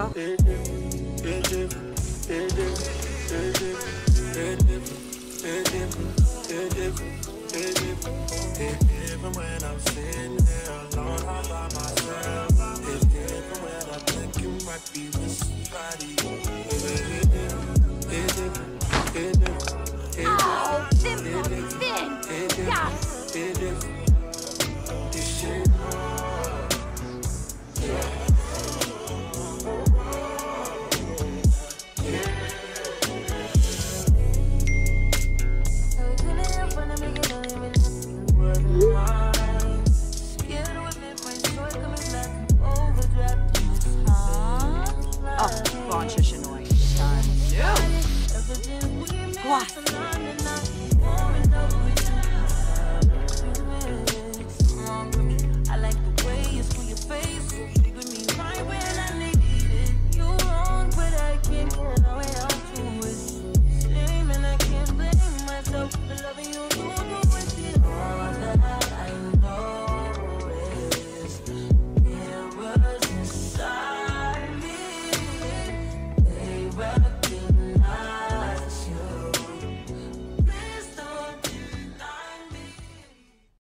different when I'm sitting there alone all by myself. It's different when I think you might be with